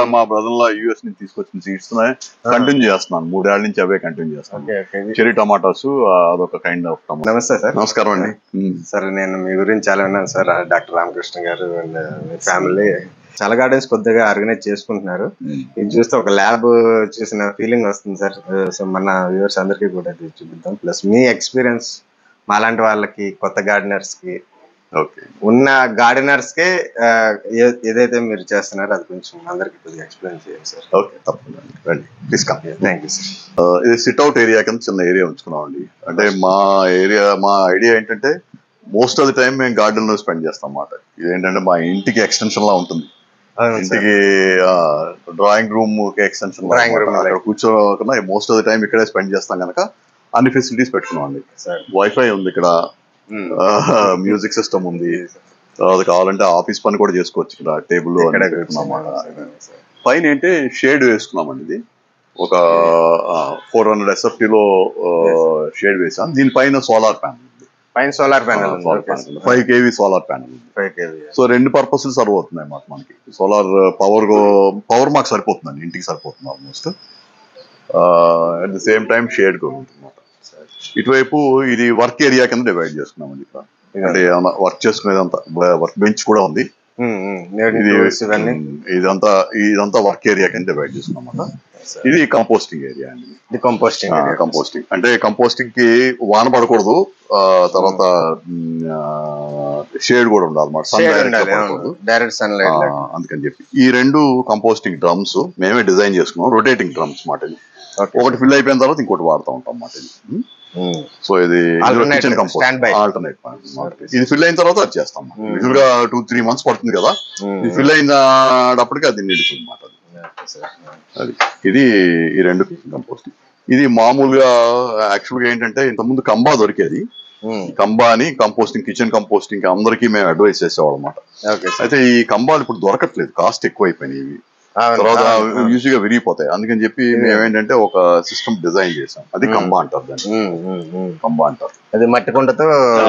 మా బ్రదర్ లా యూఎస్ నుంచి తీసుకొచ్చిన సీడ్స్ కంటిన్యూ చేస్తున్నాను. 3 ఏళ్ల నుంచి అవే కంటిన్యూ చేస్తాను. చెరీ టమాటోస్ అదొక కైండ్ ఆఫ్ టమాటో. నమస్తే సార్. నమస్కారం అండి సార్. నేను మీ గురించి చాలా విన్నాను sir. Doctor Ramakrishna garu and మీ ఫ్యామిలీ చాలా గార్డెన్స్ కొద్దిగా ఆర్గనైజ్ చేసుకుంటున్నారు. ఇది చూస్తే ఒక ల్యాబ్ చూసిన ఫీలింగ్ వస్తుంది సార్. సో మన వ్యూవర్స్ అందరికీ కూడా చూపిద్దాం. ప్లస్ మీ ఎక్స్పీరియన్స్ మాలాంటి వాళ్ళకి, కొత్త గార్డెనర్స్ కి, ఉన్న గార్డెనర్స్ కే ఏదైతే మీరు చేస్తున్నారో అది కొంచెం అందరికి కొద్దిగా ఎక్స్ప్లెయిన్ చేయండి సార్. ఓకే, తప్పకుండా రండి, please come. Thank you sir. ఇది సిట్అవుట్ ఏరియా కింద చిన్న ఏరియా ఉంచుకున్నాం అండి. అంటే మా ఐడియా ఏంటంటే మోస్ట్ ఆఫ్ ది టైం మేము గార్డెన్ లో స్పెండ్ చేస్తాం అన్నమాట. ఇదేంటంటే మా ఇంటికి ఎక్స్టెన్షన్ లా ఉంటుంది. ఇంటికి డ్రాయింగ్ రూమ్ ఎక్స్టెన్షన్ కూర్చోకుండా మోస్ట్ ఆఫ్ ది టైం ఇక్కడే స్పెండ్ చేస్తాం కనుక అన్ని ఫెసిలిటీస్ పెట్టుకున్నాం అండి. వైఫై ఉంది ఇక్కడ, మ్యూజిక్ సిస్టమ్ ఉంది, తర్వాత కావాలంటే ఆఫీస్ పని కూడా చేసుకోవచ్చు. ఇక్కడ టేబుల్ పైన ఏంటి షేడ్ వేసుకున్నామండి. ఇది ఒక 400 SFT లో షేడ్ వేసాం. దీనిపైన solar panel, 5 kV solar panel. So 2 purpose serve అవుతున్నాయి మనకి. సోలార్ పవర్ మాకు సరిపోతుందండి, ఇంటికి సరిపోతుంది almost. At the same time shade కూడా ఉంటుంది అన్నమాట. ఇటువైపు ఇది వర్క్ ఏరియా కింద డివైడ్ చేసుకున్నామండి. ఇక్కడ అంటే వర్క్ చేసుకునేదంతా వర్క్ బెంచ్ కూడా ఉంది. ఇదంతా వర్క్ ఏరియా కింద డివైడ్ చేసుకున్నాం అన్నమాట. ఇది కంపోస్టింగ్ ఏరియా అండి. కంపోస్టింగ్ అంటే కంపోస్టింగ్ కి వాన పడకూడదు, తర్వాత షేడ్ కూడా ఉండాలి అన్నమాట, అందుకని చెప్పి ఈ 2 కంపోస్టింగ్ డ్రమ్స్ మేమే డిజైన్ చేసుకున్నాం. రొటేటింగ్ డ్రమ్స్ మాట. ఇది ఒకటి ఫిల్ అయిపోయిన తర్వాత ఇంకోటి వాడుతూ ఉంటాం అన్నమాట. సో ఇది కిచెన్ కంపోస్ట్ ఆల్టర్నేట్. ఇది ఫిల్ అయిన తర్వాత అది చేస్తాం. యూజువల్ గా 2-3 months పడుతుంది కదా. ఇది ఫిల్ అయినప్పటికీ అది నిలుస్తుంది అన్నమాట. అది ఇది ఈ 2 కిచెన్ కంపోస్టింగ్. ఇది మామూలుగా యాక్చువల్గా ఏంటంటే ఇంతకుముందు కంబా దొరికేది. కంబా అని కంపోస్టింగ్, కిచెన్ కంపోస్టింగ్ అందరికీ మేము అడ్వైస్ చేసేవాళ్ళం అన్నమాట. అయితే ఈ కంబాలు ఇప్పుడు దొరకట్లేదు, కాస్ట్ ఎక్కువ అయిపోయినాయి. ఇవి తర్వాత ఈజీగా విరిగిపోతాయి. అందుకని చెప్పి మేమేంటంటే ఒక సిస్టమ్ డిజైన్ చేసాం. అది కంబా అంటారు దాన్ని. కంబా అంటారు. అది మట్టి కుండతో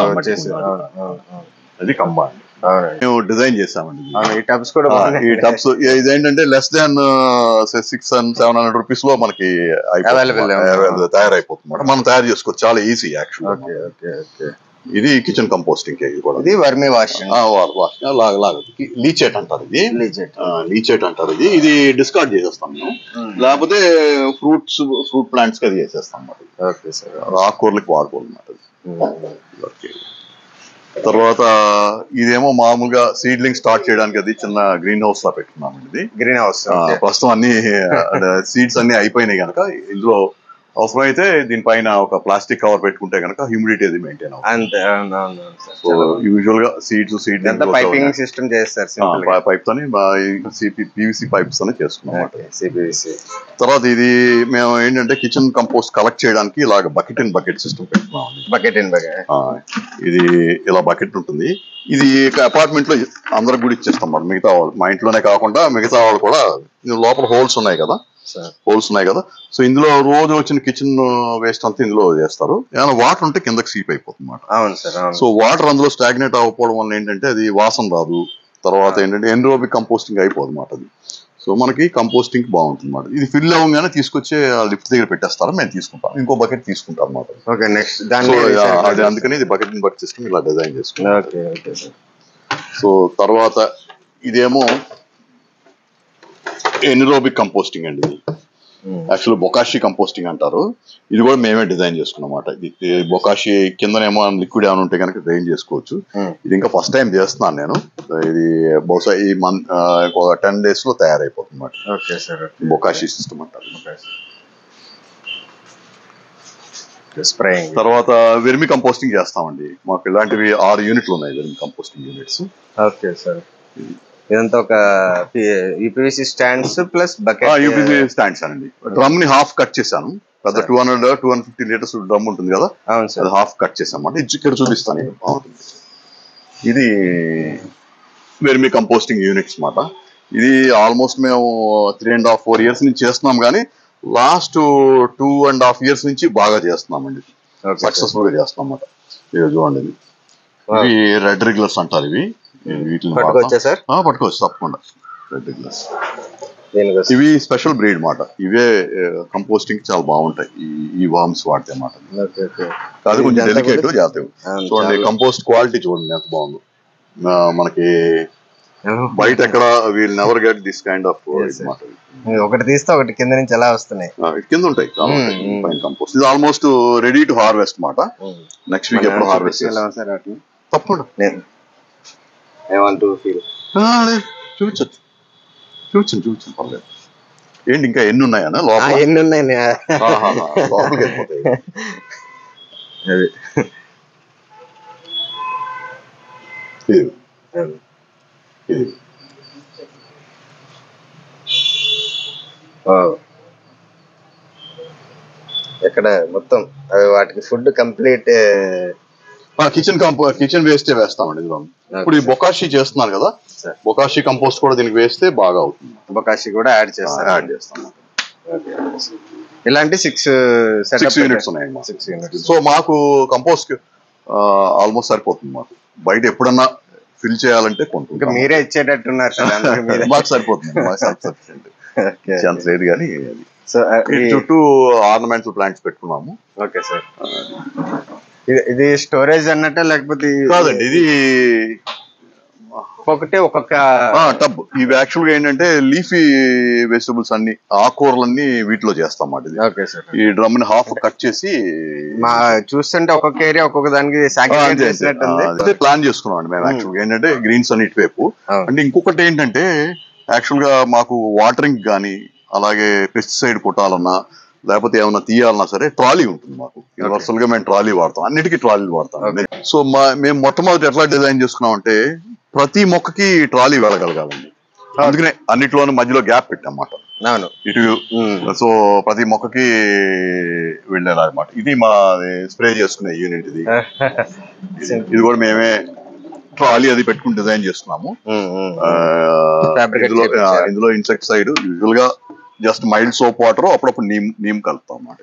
అది కంబా అండి. మేము డిజైన్ చేసామండి. ఈ టబ్స్ ఇదేంటంటే లెస్ దాన్ 600-700 రూపీస్ లో మనకి తయారైపోతుంది. మనం తయారు చేసుకోవచ్చు, చాలా ఈజీ యాక్చువల్. ఇది కిచెన్ కంపోస్టింగ్. ఇది వర్మీ వాష్ లీచేట్ అంటారు. ఇది లీచేట్ అంటారు. ఇది డిస్కార్డ్ చేసేస్తాం మేము. లేకపోతే ఫ్రూట్ ప్లాంట్స్ కి అది చేసేస్తాం అన్నమాట. ఆకుకూరలకు వాడుకోవాలి అన్నమాట. తర్వాత ఇదేమో మామూలుగా సీడ్లింగ్ స్టార్ట్ చేయడానికి అది చిన్న గ్రీన్ హౌస్ లా పెట్టుకున్నామండి. ఇది గ్రీన్ హౌస్ ప్రస్తుతం అన్ని సీడ్స్ అన్ని అయిపోయినాయి కనుక ఇందులో అవసరమైతే దీనిపైన ఒక ప్లాస్టిక్ కవర్ పెట్టుకుంటే కనుక హ్యూమిడిటీ అది మెయింటైన్ అవుతుంది. సో యూజువల్ గా సీడ్స్ పైపింగ్ సిస్టమ్ చేస్తారు. పైప్ తోని PVC పైప్స్ తోనే చేసుకున్నాం. తర్వాత ఇది మేము ఏంటంటే కిచెన్ కంపోస్ట్ కలెక్ట్ చేయడానికి ఇలాగ బకెట్ సిస్టమ్ పెట్టుకున్నాం. ఇది ఇలా బకెట్ ఉంటుంది. ఇది అపార్ట్మెంట్ లో అందరికి కూడా ఇచ్చేస్తాం మరి. మిగతా వాళ్ళు మా ఇంట్లోనే కాకుండా మిగతా వాళ్ళు కూడా లోపల హోల్స్ ఉన్నాయి కదా. సో ఇందులో రోజు వచ్చిన కిచెన్ వేస్ట్ అంతా ఇందులో చేస్తారు. ఏమైనా వాటర్ ఉంటే కిందకి సీప్ అయిపోతుంది అన్నమాట. సో వాటర్ అందులో స్టాగ్నేట్ అవ్వకపోవడం వల్ల ఏంటంటే అది వాసన రాదు. తర్వాత ఏంటంటే ఎన్రోబిక్ కంపోస్టింగ్ అయిపోదు అన్నమాట అది. సో మనకి కంపోస్టింగ్ బాగుంటుంది అన్నమాట. ఇది ఫిల్ అవ్వగానే తీసుకొచ్చి లిఫ్ట్ దగ్గర పెట్టేస్తారు, మేము తీసుకుంటాం. ఇంకో బకెట్ తీసుకుంటాం అన్నమాట. అది అందుకని ఇది బకెట్ సిస్టమ్ ఇలా డిజైన్ చేసుకుంటాం. సో తర్వాత ఇదేమో ఎన్రోబిక్ కంపోస్టింగ్ అండి. ఇది యాక్చువల్ బొకాషి కంపోస్టింగ్ అంటారు. ఇది కూడా మేమే డిజైన్ చేసుకున్నాం అన్నమాట. ఇది బొకాషి కిందనేమో లిక్విడ్ ఏమైనా ఉంటే కనుక డ్రైన్ చేసుకోవచ్చు. ఇది ఇంకా ఫస్ట్ టైం చేస్తున్నాను నేను. ఇది బహుశా ఈ మంత్ 10 days లో తయారైపోతుంది అన్నమాట. బొకాషి సిస్టమ్ అంటారు. తర్వాత వెర్మి కంపోస్టింగ్ చేస్తామండి. మాకు ఇలాంటివి 6 యూనిట్లు ఉన్నాయి, vermi composting units. Okay sir. ఇదంతా ఒక UPVC stands plus bucket. UPVC stands అండి. డ్రమ్ ని హాఫ్ కట్ చేశాను. పెద్ద 200-250 లీటర్స్ డ్రమ్ ఉంటుంది కదా, అది హాఫ్ కట్ చేసాం. ఇక్కడ చూపిస్తాను. ఇది వెర్మి కంపోస్టింగ్ యూనిట్స్ మాట. ఇది ఆల్మోస్ట్ మేము 3.5-4 years నుంచి చేస్తున్నాం, కానీ లాస్ట్ 2.5 years నుంచి బాగా చేస్తున్నామండి. సక్సెస్ఫుల్ గా చేస్తున్నాం అన్నమాట. ఇది చూడండి, ఇవి రెడ్ రెగ్యులర్స్ అంటారు. ఇవి వీటిని పట్టుకోవచ్చా సార్? పట్టుకోవచ్చు తప్పకుండా. రెడ్ రెగ్యులర్స్ ఇవి స్పెషల్ బ్రీడ్ మాట. ఇవే కంపోస్టింగ్ చాలా బాగుంటాయి ఈ వామ్స్ వాడితే మాట. అది కొంచెం డెలికేట్ జాతీయం. చూడండి కంపోస్ట్ క్వాలిటీ చూడండి ఎంత బాగుందో. మనకి బయట ఎక్కడ we'll never get this kind of ఒకటి తీస్తే ఒకటి కింద నుంచి ఎలా వస్తున్నాయి, కింద ఉంటాయి కంపోస్ట్. ఇది ఆల్మోస్ట్ రెడీ టు హార్వెస్ట్ మాట. నెక్స్ట్ వీక్ ఎప్పుడు హార్వెస్ట్ తప్పకుండా చూపించచ్చు చూపించండి పర్లేదు. ఏంటి ఇంకా ఎన్ని ఉన్నాయన్నా లోపల? ఎన్ని ఉన్నాయి లోపలికి వెళ్ళిపోతాయి. ఎక్కడ మొత్తం వాటికి ఫుడ్ కంప్లీట్ కిచెన్ వేస్టే వేస్తామండి ఇందులో. ఇప్పుడు ఈ బొకాషి చేస్తున్నారు కదా, బొకాషి కంపోస్ట్ కూడా దీనికి వేస్తే బాగా అవుతుంది. బొకాషి కూడా యాడ్ చేస్తాం. ఇలాంటి 6 యూనిట్స్ ఉన్నాయండి. 6 యూనిట్స్. సో మాకు కంపోస్ట్ ఆల్మోస్ట్ సరిపోతుంది. మాకు బయట ఎప్పుడన్నా ఫిల్ చేయాలంటే కొంత మీరే ఇచ్చేటట్టున్నారు సార్. మాకు సరిపోతుంది, మాకు సఫిషియెంట్. అంత లేదు కానీ చుట్టూ ఆర్నమెంటల్ ప్లాంట్స్ పెట్టుకున్నాము. Okay sir. ఇది స్టోరేజ్ అన్నట్టే లేకపోతే? కాదండి, ఇది ఒక్కొక్క టబ్. ఇవి యాక్చువల్ గా ఏంటంటే లీఫీ వెజిటబుల్స్ అన్ని, ఆకుకూరలన్నీ వీటిలో చేస్తాం మాట. Okay sir. ఈ డ్రమ్ ని హాఫ్ కట్ చేసి చూస్తుంటే ఒక్కొక్క ఏరియా ఒక్కొక్క దానికి ప్లాన్ చేసుకున్నాం అండి మేము. యాక్చువల్ గా ఏంటంటే గ్రీన్స్ అన్ని ఇటువైపు. అంటే ఇంకొకటి ఏంటంటే యాక్చువల్ గా మాకు వాటరింగ్ గానీ అలాగే పెస్టిసైడ్ కొట్టాలన్నా లేకపోతే ఏమన్నా తీయాలన్నా సరే ట్రాలీ ఉంటుంది మాకు. యూనివర్సల్ గా మేము ట్రాలీ వాడతాం, అన్నిటికీ ట్రాలీలు వాడతాం. సో మేము మొట్టమొదటి ఎట్లా డిజైన్ చేసుకున్నాం అంటే ప్రతి మొక్కకి ట్రాలీ వెళ్ళగలగాలండి. అందుకనే అన్నిట్లోనూ మధ్యలో గ్యాప్ పెట్టామాట ఇటు. సో ప్రతి మొక్కకి వెళ్ళేలా అనమాట. ఇది మా స్ప్రే చేసుకునే యూనిట్. ఇది కూడా మేమే ట్రాలీ అది పెట్టుకుని డిజైన్ చేస్తున్నాము. ఇందులో ఇన్సెక్టిసైడ్ యూజువల్ గా జస్ట్ మైల్డ్ సోప్ వాటర్, అప్పుడప్పుడు నీమ్ కలుపుతాం అన్నమాట.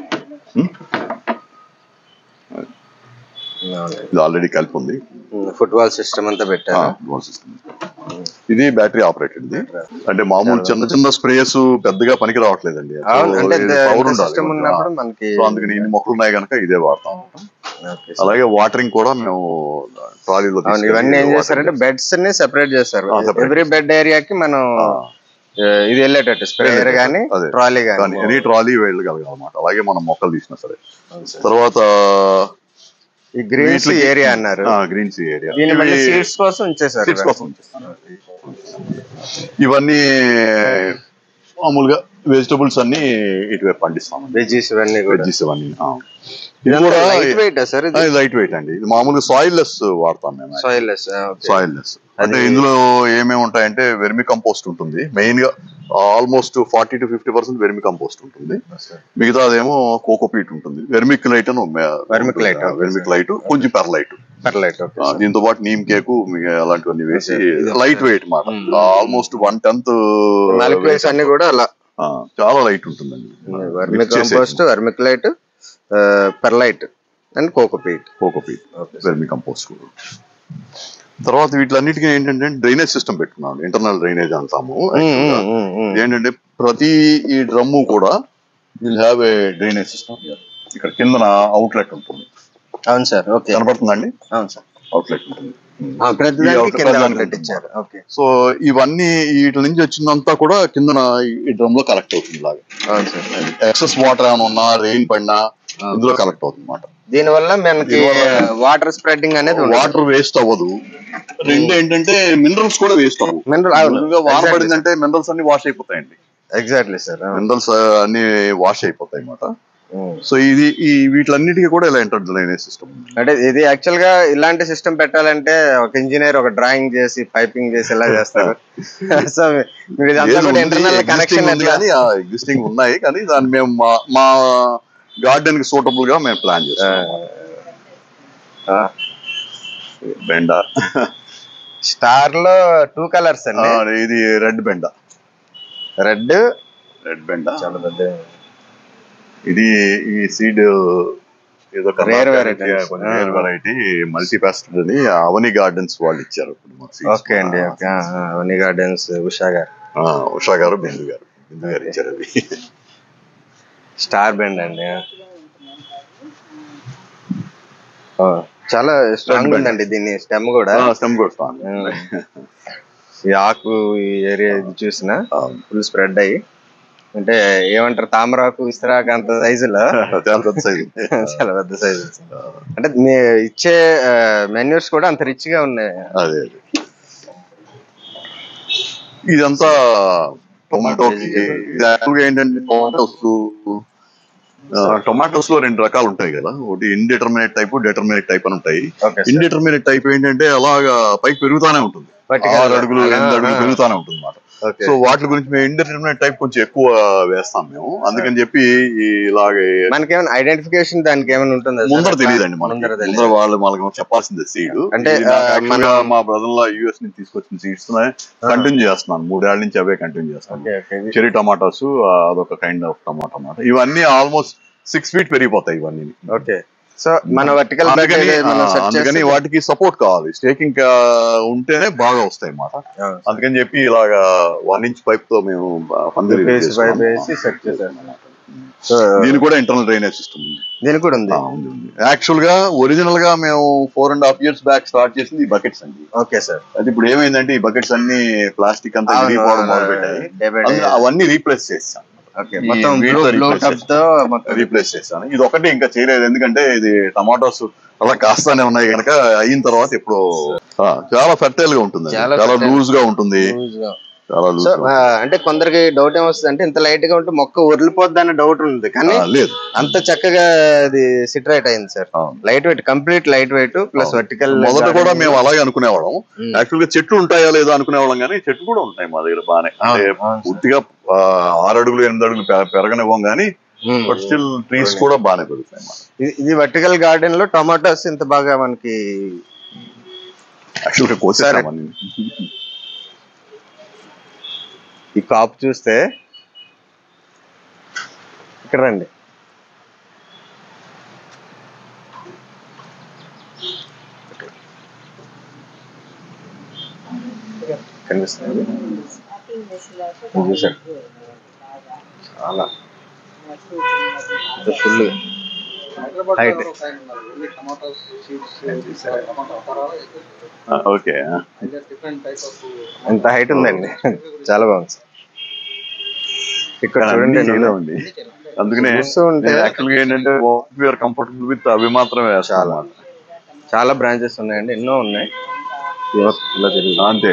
ఇది ఆల్రెడీ కలిపి ఉంది. ఫుట్బాల్ సిస్టమ్ అంతా పెట్టారు. ఇది బ్యాటరీ ఆపరేటెడ్. అంటే మామూలు చిన్న చిన్న స్ప్రేస్ పెద్దగా పనికి రావట్లేదండి, పవర్ ఉండాలి. అందుకని ఇన్ని మొక్కలు ఉన్నాయి కనుక ఇదే వాడతాం. అలాగే వాటరింగ్ కూడా మేము ట్రాలీలో. ఇవన్నీ ఏం చేస్తారంటే బెడ్స్ ని సెపరేట్ చేస్తారు. ఎవ్రీ బెడ్ ఏరియాకి మనం ఇది వెళ్ళేటట్టు స్ప్రేయర్ గానీ ట్రాలీ గానీ ఎనీ ట్రాలీ వెళ్ళగలగాలన్నమాట. అలాగే మనం మొక్కలు తీసినా సరే. తర్వాత ఈ గ్రీన్స్ ఏరియా అన్నారు. గ్రీన్స్ ఏరియా సీడ్స్ కోసం ఉంచేసారు. ఇవన్నీ మామూలుగా వెజిటబుల్స్ అన్ని ఇటువైపు పండిస్తాం. వెజ్జీస్ ఇవన్నీ లైట్ వెయిట్ అండి. ఇది మామూలుగా సాయిల్ లెస్ వాడతాం మేము. సాయిల్ లెస్ అంటే ఇందులో ఏమేమి ఉంటాయంటే వెర్మి కంపోస్ట్ ఉంటుంది మెయిన్ గా. ఆల్మోస్ట్ 40 to 50% వెర్మి కంపోస్ట్ ఉంటుంది. మిగతా అదేమో కోకోపీట్ ఉంటుంది. వెర్మిక్లైట్ కొంచెం పెర్లైట్. దీంతో పాటు నీమ్ కేకు అలాంటివన్నీ వేసి లైట్ వెయిట్ మాట. ఆల్మోస్ట్ 1/10 అన్ని కూడా అలా చాలా లైట్ ఉంటుందండి. Vermi compost, vermiculite, perlite and cocopeat vermi compost. తర్వాత వీటిలన్నిటికీ ఏంటంటే డ్రైనేజ్ సిస్టమ్ పెట్టుకున్నాం. ఇంటర్నల్ డ్రైనేజ్ అంటాము. ఏంటంటే ప్రతి ఈ డ్రమ్ము కూడా will have a drainage system. ఇక్కడ కిందన అవుట్లెట్ ఉంటుంది. అవును సార్. ఓకే, కనపడుతుందండి? అవును సార్, అవుట్లెట్ ఉంటుంది. సో ఇవన్నీ వీటి నుంచి వచ్చిందంతా కూడా కిందన ఈ డ్రమ్ లో కలెక్ట్ అవుతుంది. లాగా ఎక్సెస్ వాటర్ ఏమైనా ఉన్నా, రెయిన్ పడినా ఇందులో కలెక్ట్ అవుతుంది అన్నమాట. దీని వల్ల మనకి వాటర్ స్ప్రెడ్డింగ్ అనేది, వాటర్ వేస్ట్ అవ్వదు. రెండు ఏంటంటే మినరల్స్ కూడా వేస్ట్ అవ్వదు. వాన పడిందంటే మినరల్స్ అన్ని వాష్ అయిపోతాయండి. Exactly sir. మినరల్స్ అన్ని వాష్ అయిపోతాయి అన్నమాట. సో ఇది వీటిలన్నిటికీ కూడా ఇలా ఎంటర్ డ్రైనేజ్ సిస్టమ్. అంటే ఇది యాక్చువల్ గా ఇలాంటి సిస్టమ్ పెట్టాలంటే ఒక ఇంజనీర్ ఒక డ్రాయింగ్ చేసి పైపింగ్ చేసి ఎలా చేస్తారు. సో మీరు ఇంటర్నల్ కనెక్షన్ ఎగ్జిస్టింగ్ ఉన్నాయి కానీ దాన్ని మేము మా గార్డెన్ కి సూటబుల్ గా మేము ప్లాన్ చేస్తాం. బెండా స్టార్ లో 2 కలర్స్ అండి. ఇది రెడ్ బెండా. రెడ్ బెండా చాలా పెద్ద. ఇది ఈ సీడ్ ఏదో రేర్ వెరైటీ మల్టీపాస్టెడ్ అని అవని గార్డెన్స్ వాళ్ళు ఇచ్చారు. ఓకే అండి. అవని గార్డెన్స్ ఉషా గారు ఉషా గారు బిందు గారు ఇచ్చారు అవి. స్టార్ బెండ్ అండి. చాలా స్ట్రాంగ్ ఉందండి దీని స్టెమ్ కూడా. ఈ ఆకు ఈ ఏరియా ఇది చూసినా ఫుల్ స్ప్రెడ్ అయ్యి, అంటే ఏమంటారు తామరాకు విస్తరాకు అంత సైజులో చాలా పెద్ద సైజు. చాలా పెద్ద సైజు. అంటే మీ ఇచ్చే మెన్యూస్ కూడా అంత రిచ్ గా ఉన్నాయి. అదే ఇదంతా టొమాటోకి. ఇది యాక్చువల్గా ఏంటంటే టొమాటోస్ లో 2 రకాలు ఉంటాయి కదా. ఒకటి ఇండిటర్మినేట్ టైప్, డిటర్మినేట్ టైప్ అని ఉంటాయి. ఇండిటర్మినేట్ టైప్ ఏంటంటే అలాగా పైకి పెరుగుతానే ఉంటుంది, 6 అడుగులు 8 అడుగులు పెరుగుతానే ఉంటుంది అన్నమాట. సో వాటి గురించి మేము ఇండిటర్మినేట్ టైప్ కొంచెం ఎక్కువ వేస్తాం మేము. అందుకని చెప్పి ఇలాగే మనకేమైనా ఐడెంటిఫికేషన్ దానికి ఏమైనా ఉంటుందా? ముందర తెలియదండి, ముందర వాళ్ళు మనకు చెప్పాల్సిందే సీడ్. అంటే మా బ్రదర్ లో యూఎస్ నుంచి తీసుకొచ్చిన సీడ్స్ కంటిన్యూ చేస్తున్నాను, 3 ఏళ్ల నుంచి అవే కంటిన్యూ చేస్తాను. చెరీ టమాటోస్ అదొక కైండ్ ఆఫ్ టమాటో అన్నమాట. ఇవన్నీ ఆల్మోస్ట్ 6 feet పెరిగిపోతాయి ఇవన్నీ. ఓకే. సో మన వర్టికల్ అందుకని వాటికి సపోర్ట్ కావాలి, స్టేకింగ్ ఉంటేనే బాగా వస్తాయి అన్నమాట. అందుకని చెప్పి ఇలాగా 1 inch పైప్ తో మేము దీని కూడా ఇంటర్నల్ డ్రైనేజ్ సిస్టమ్ ఉంది. దీని కూడా ఉంది. యాక్చువల్ గా ఒరిజినల్ గా మేము 4.5 years బ్యాక్ స్టార్ట్ చేసింది ఈ బకెట్స్ అండి. Okay sir. అది ఇప్పుడు ఏమైందంటే ఈ బకెట్స్ అన్ని ప్లాస్టిక్ అంతా మొదలుపెట్టాయి, అవన్నీ రీప్లేస్ చేస్తాం. రీప్లేస్ చేస్తాను. ఇది ఒకటి ఇంకా చేయలేదు, ఎందుకంటే ఇది టమాటోస్ అలా కాస్తానే ఉన్నాయి కనుక అయిన తర్వాత ఇప్పుడు చాలా ఫెర్టైల్ గా ఉంటుంది, చాలా లూజ్ గా ఉంటుంది. అంటే కొందరికి డౌట్ ఏమొస్తుంది అంటే ఇంత లైట్ గా ఉంటే మొక్క ఉరిలిపోద్ది అనే డౌట్ ఉంది, కానీ లేదు, అంత చక్కగా అది సిట్రైట్ అయింది sir. Light weight, complete light weight plus vertical. మొదట కూడా మేము అలాగే అనుకునేవాళ్ళం, యాక్చువల్ గా చెట్లు ఉంటాయా లేదా అనుకునేవాళ్ళం, కానీ చెట్లు కూడా ఉంటాయి మా దగ్గర బానే. పూర్తిగా 6 అడుగులు 8 అడుగులు పెరగనివ్వం కానీ బట్ స్టిల్ ట్రీస్ కూడా బాగానే పెరుగుతాయి. ఇది వర్టికల్ గార్డెన్ లో టమాటోస్ ఇంత బాగా మనకి యాక్చువల్ గా కోసేసామని. ఈ కాపు చూస్తే ఇక్కడ రండి, కనిపిస్తుంది చూసారు, చాలా ఫుల్ హైట్. ఓకే, ఎంత హైట్ ఉందండి, చాలా బాగుంది. ఇక్కడ చూడండి ఉంది. అందుకనే యాక్చువల్గా ఏంటంటే కంఫర్టబుల్ విత్ అవి మాత్రమే. చాలా బ్రాంచెస్ ఉన్నాయండి, ఎన్నో ఉన్నాయి. అంతే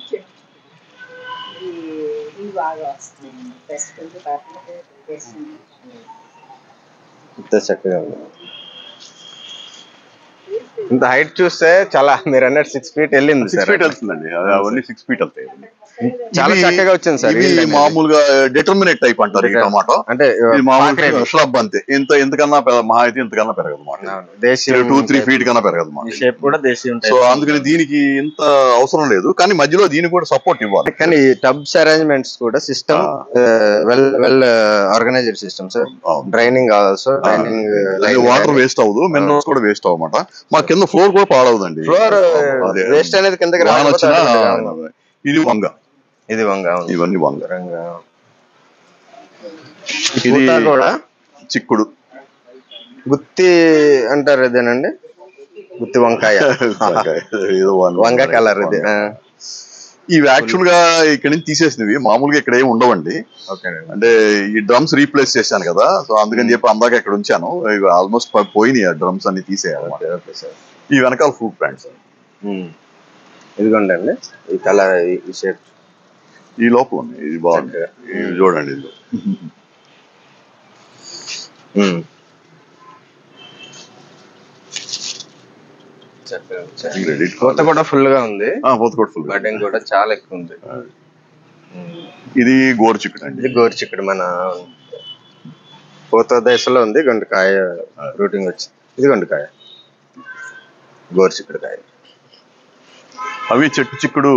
ఇంత చక్కగా ఉంది. ఇంత హైట్ చూస్తే చాలా, మీరు అన్నట్టు 6 feet వెళ్ళింది. 6 feet వెళ్తుందండి, అవన్నీ 6 feet వెళ్తాయి. చాలా చక్కగా వచ్చింది సార్. మామూలుగా డిటర్మినేట్ టైప్ అంటారు ఈ టమాటో. అంటే మామూలుగా ష్రబ్ అంతే, ఇంతకన్నా మహా అయితే ఇంతకన్నా పెరగదు, 2-3 feet కన్నా పెరగదు. షేప్ కూడా దేశీ ఉంటుంది. సో అందుకని దీనికి ఇంత అవసరం లేదు, కానీ మధ్యలో దీనికి కూడా సపోర్ట్ ఇవ్వాలి. కానీ టబ్స్ అరేంజ్మెంట్స్ కూడా system well organised system sir. Draining also, water waste అవ్వదు, మినరల్స్ కూడా వేస్ట్ అవ్వమాట. మా కింద ఫ్లోర్ కూడా పాడవదండి. ఫ్లోర్ వేస్ట్ అనేది కిందకి ఇది వంగ, ఇది వంగ, ఇవన్నీ వంగ. ఇది కూడా చిక్కుడు, గుత్తి అంటారు, ఇదేనండి గుత్తి వంకాయ, వంగ కలర్ ఇది. ఇవి యాక్చువల్ గా ఇక్కడ నుంచి తీసేసినవి, మామూలుగా ఇక్కడ ఏమి ఉండవండి. అంటే ఈ డ్రమ్స్ రీప్లేస్ చేశాను కదా, సో అందుకని చెప్పి అందాక ఇక్కడ ఉంచాను. ఇవి ఆల్మోస్ట్ పోయినాయి, ఆ డ్రమ్స్ అన్ని తీసేయాలి. ఈ వెనకాల ఫ్రూట్ ప్లాంట్స్ ఇదిగోండి అండి, ఈ కలర్, ఈ షేప్, ఈ లోపల ఉంది. ఇది బాగుంది, ఇది చూడండి. ఇది పూత కూడా ఫుల్ గా ఉంది, పూత కూడా ఫుల్, బడ్డింగ్ కూడా చాలా ఎక్కువ ఉంది. ఇది గోరు చిక్కుడు అండి, ఇది గోరు చిక్కుడు. మన పూత దశలో ఉంది, గొండకాయ రూటింగ్ వచ్చి, ఇది గొండకాయ, గోరు చిక్కుడు కాయ. అవి చెట్టు చిక్కుడు,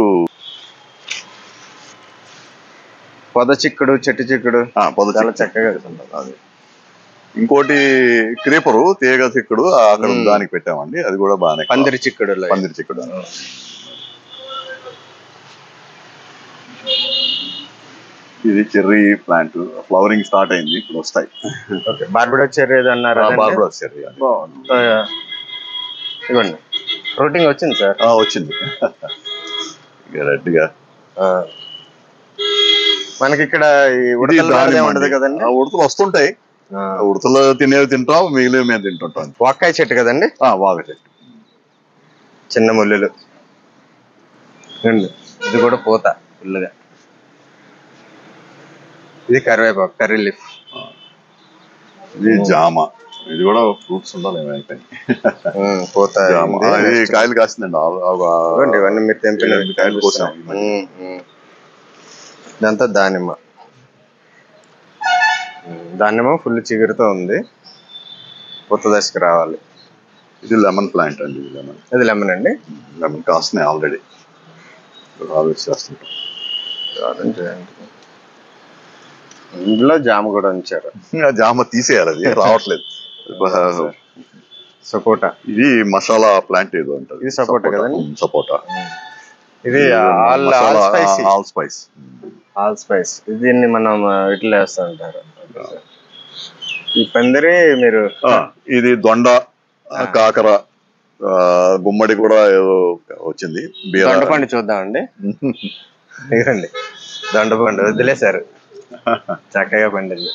పొద చిక్కుడు, చెట్టు చిక్కుడు, చాలా చక్కగా అది. ఇంకోటి క్రీపరు, తీగ చిక్కుడు అక్కడ దానికి పెట్టామండి, అది కూడా బాగానే. పందిరి చిక్కుడు, పందిరి చిక్కుడు. ఇది చెర్రీ ప్లాంట్, ఫ్లవరింగ్ స్టార్ట్ అయింది, ఇప్పుడు వస్తాయి. బార్బడోస్ చెర్రీ ఏదో అన్నారు. బార్బడోస్ చెర్రీ ఇవ్వండి. ఫ్రూటింగ్ వచ్చింది సార్. వచ్చింది రెడ్గా. మనకి ఇక్కడ ఉండదు కదండి. ఉడతలు వస్తుంటాయి, ఉడతలు తినేవి తింటాం, మిగిలిన మేము తింటుంటాం. వాకాయ చెట్టు కదండి. వాకాయ చెట్టు, చిన్న ముల్లులు. ఇది కూడా పూత ఫుల్గా. ఇది కరివేపాకు, కర్రీ లీఫ్. ఇది జామ, ఇది కూడా ఫ్రూట్స్ ఉండాలి. పూత ఇది కాయలు కాసిందండి. ఇవన్నీ మీరు తెంపిన కాయలు కోసాం. ఇదంతా దానిమ్మ. దానిమ్మ ఫుల్ చిగురుతో ఉంది, కొత్త దశకు రావాలి. ఇది లెమన్ ప్లాంట్ అండి. ఇది లెమన్ అండి. లెమన్ కాస్తున్నాయి ఆల్రెడీ, హార్వెస్ట్ చేస్తుంటాం. ఇందులో జామ కూడా ఉంచారు. జామ తీసేయాలి, అది రావట్లేదు. సపోటా, ఇది మసాలా ప్లాంట్ ఏదో అంటారు. ఇది సపోటా కదండి. సపోటా. ఇది ఆల్ స్పైస్. దీన్ని మనం ఇట్లా వేస్తూ ఉంటారు. ఈ పందిరి మీరు. ఇది దొండ, కాకర, గుమ్మడి కూడా ఏదో వచ్చింది. దొండపండు చూద్దామండి. ఇదండి దొండపండు వదిలేశారు, చక్కగా పండింది.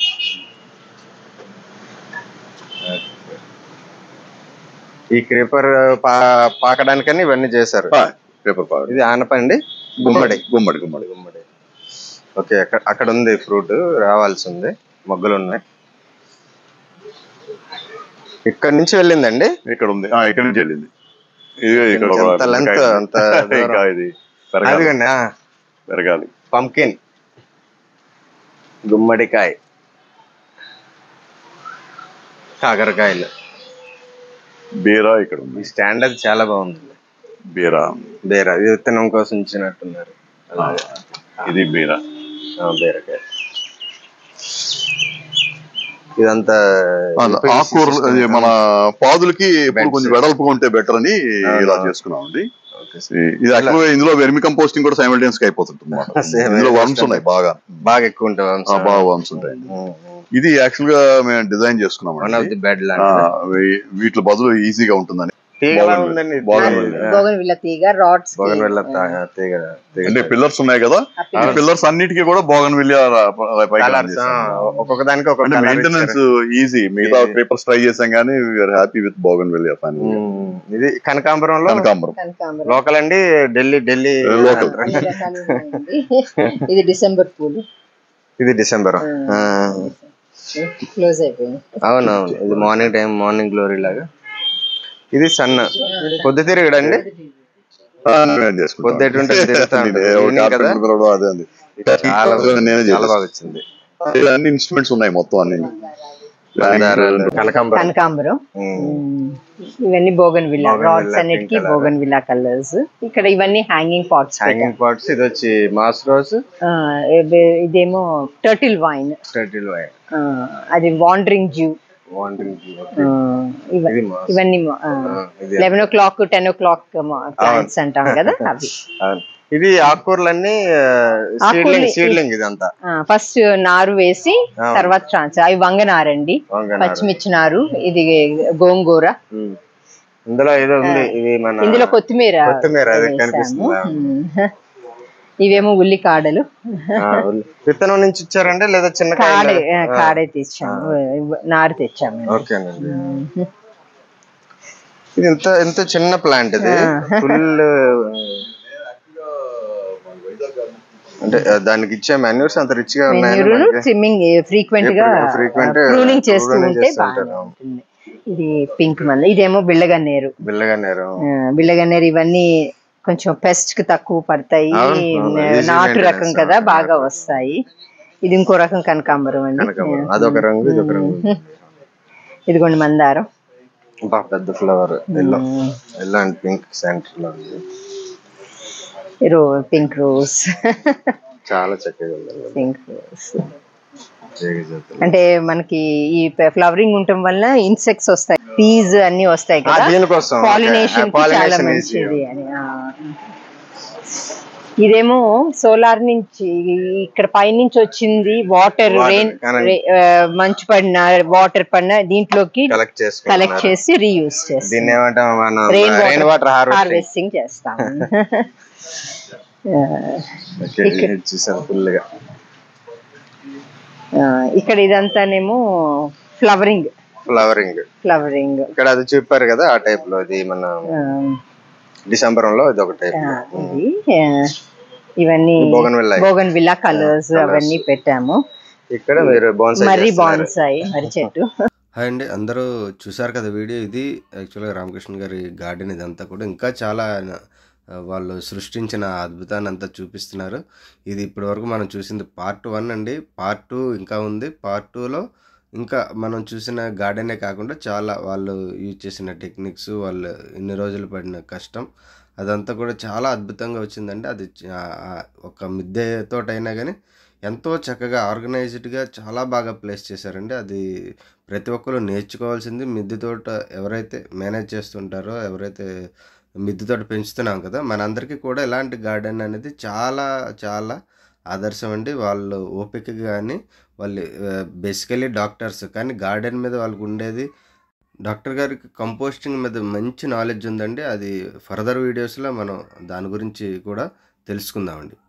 ఈ క్రీపర్ పాకడానికని ఇవన్నీ చేశారు. ఇది ఆనపండి, గుమ్మడి. ఓకే, అక్కడ ఉంది ఫ్రూట్, రావాల్సి ఉంది. మొగ్గలు ఉన్నాయి. ఇక్కడ నుంచి వెళ్ళిందండి. ఇక్కడ ఉంది, ఇక్కడ నుంచి వెళ్ళింది. పెరగాలి. పంకిన్, గుమ్మడికాయ, కాకరకాయలు, బీరా ఇక్కడ ఉంది. ఈ స్టాండ్ అది చాలా బాగుంది. బీరా ఇది విత్తనం కోసం ఇచ్చినట్టున్నారు. ఇది బీరకాయ. ఇదంతా ఆకుకూరలు. మన పాదులకి కొంచెం వెడల్పుగా ఉంటే బెటర్ అని ఇలా చేసుకున్నామండి. ఇది యాక్చువల్గా ఇందులో వెర్మి కంపోస్టింగ్ కూడా సైమల్టేనియస్ గా అయిపోతుంది. ఇందులో వర్మ్స్ ఉన్నాయి, బాగా ఎక్కువ ఉంటాయి. బాగా వర్మ్స్ ఉంటాయి. ఇది యాక్చువల్ గా మేము డిజైన్ చేసుకున్నాం. వీటి బదులు ఈజీగా ఉంటుందని. అంటే పిల్లర్స్ ఉన్నాయి కదా, పిల్లర్స్ అన్నిటికీ కూడా బోగన్విల్లియా. ఒక్కొక్క దానికి ఒక మెయింటెనెన్స్ ఈజీ. మిగతా పేపర్స్ ట్రై చేసాం కానీ వీఆర్ హ్యాపీ విత్ బోగన్విల్లియా. ఇది కనకాంబరంలో లోకల్ అండి. ఢిల్లీ లోకల్. ఇది డిసెంబర్ పూలు. ఇది డిసెంబర్. అవునవును, ఇది మార్నింగ్ టైం, మార్నింగ్ గ్లోరీ లాగా. ఇది సన్న పొద్దుతిరుగుడండి. పొద్దుటుంటే చాలా బాగా వచ్చింది. అన్ని ఇన్స్ట్రుమెంట్స్ ఉన్నాయి మొత్తం అన్ని. కనకాంబరం, ఇవన్నీ బోగన్విల్లా రాడ్స్, అన్నిటికీ బోగన్విల్లా కలర్స్. ఇక్కడ ఇవన్నీ హ్యాంగింగ్ పాట్స్. ఇది వచ్చి మాస్ రోజ్. ఇదేమో టర్టిల్ వైన్. అది వాండరింగ్ జ్యూ. ఇవన్నీ 11 o'clock 10 o'clock ప్లాంట్స్ అంటాం కదా అవి. ఇది ఆకుకూరలన్నీ సీడ్లింగ్. ఇదంతా ఫస్ట్ నారు వేసి తర్వాత ట్రాన్స్ఫర్. అవి వంగనారండి, పచ్చిమిర్చి నారు. ఇది గోంగూర. ఇందులో ఏదో ఉంది, ఇది మన ఇందులో కొత్తిమీర. ఇవేమో ఉల్లి కాడలు. విత్తనం నుంచి ఇచ్చారండి లేదా చిన్న కాడే తెచ్చాము, నారు తెచ్చాము. ఓకేనండి. ఇది ఎంత చిన్న ప్లాంట్. ఇది ఫుల్ అంటే దానికి ఇచ్చే మాన్యూర్స్ అంత రిచ్ గా ఉన్నాయి. ట్రిమ్మింగ్ ఫ్రీక్వెంట్ గా ప్రూనింగ్ చేస్తూ ఉంటే బాగుంటుంది. ఇది పింక్ మంది. ఇదేమో బిళ్ళగన్నేరు. ఇవన్నీ కొంచెం పెస్ట్ కి తక్కువ పడతాయి, నాటు రకం కదా, బాగా వస్తాయి. ఇది ఇంకో రకం కనకాంబరం అండి. అదొక రంగు, ఇదొక రంగు. ఇదిగోండి మందారం, పెద్ద flower. Yellow and pink centre లో ఉంది. పింక్ రోజ్ చాలా చక్కగా ఉంది. పింక్ రోజ్ అంటే మనకి ఈ ఫ్లవరింగ్ ఉండటం వల్ల ఇన్సెక్ట్స్ వస్తాయి, పీస్ అన్ని వస్తాయి కదా, పాలినేషన్ చాలా మంచిది అని. ఇదేమో సోలార్ నుంచి ఇక్కడ పైనుంచి వచ్చింది వాటర్, రెయిన్ మంచు పడిన వాటర్ పడిన దీంట్లోకి కలెక్ట్ చేసి రీయూజ్ చేస్తాం. దీన్ని ఏమంటాం మనం, రెయిన్ వాటర్ హార్వెస్టింగ్ చేస్తాం. ఫుల్ గా ఇక్కడ ఇదంతానేమో ఫ్లవరింగ్ ఇక్కడ అది చూపారు కదా ఆ టైప్ లో. ఇది మన డిసెంబర్ లో ఇది ఒక టైప్. ఇవన్నీ బోగన్ విల్లా కలర్స్ అవన్నీ పెట్టాము. ఇక్కడ మీరు మర్రి బాన్సాయి, మర్రి చెట్టు. హాయ్ అండి, అందరూ చూసారు కదా వీడియో. ఇది యాక్చువల్గా రామకృష్ణ గారి గార్డెన్. ఇదంతా కూడా ఇంకా చాలా వాళ్ళు సృష్టించిన అద్భుతాన్ని అంతా చూపిస్తున్నారు. ఇది ఇప్పటి వరకు మనం చూసింది పార్ట్ 1 అండి. పార్ట్ 2 ఇంకా ఉంది. పార్ట్ 2లో ఇంకా మనం చూసిన గార్డెనే కాకుండా చాలా వాళ్ళు యూజ్ చేసిన టెక్నిక్స్, వాళ్ళు ఇన్ని రోజులు పడిన కష్టం, అదంతా కూడా చాలా అద్భుతంగా వచ్చిందండి. అది ఒక మిద్దె తోట అయినా కానీ ఎంతో చక్కగా ఆర్గనైజ్డ్గా చాలా బాగా ప్లేస్ చేశారండి. అది ప్రతి ఒక్కరు నేర్చుకోవాల్సింది. మిద్దె తోట ఎవరైతే మేనేజ్ చేస్తుంటారో, ఎవరైతే మిద్దె తోట పెంచుతున్నాం కదా, మనందరికీ కూడా ఇలాంటి గార్డెన్ అనేది చాలా చాలా ఆదర్శం అండి. వాళ్ళు ఓపిక కానీ, వాళ్ళు బేసికలీ డాక్టర్స్, కానీ గార్డెన్ మీద వాళ్ళకు ఉండేది. డాక్టర్ గారికి కంపోస్టింగ్ మీద మంచి నాలెడ్జ్ ఉందండి. అది ఫర్దర్ వీడియోస్లో మనం దాని గురించి కూడా తెలుసుకుందామండి.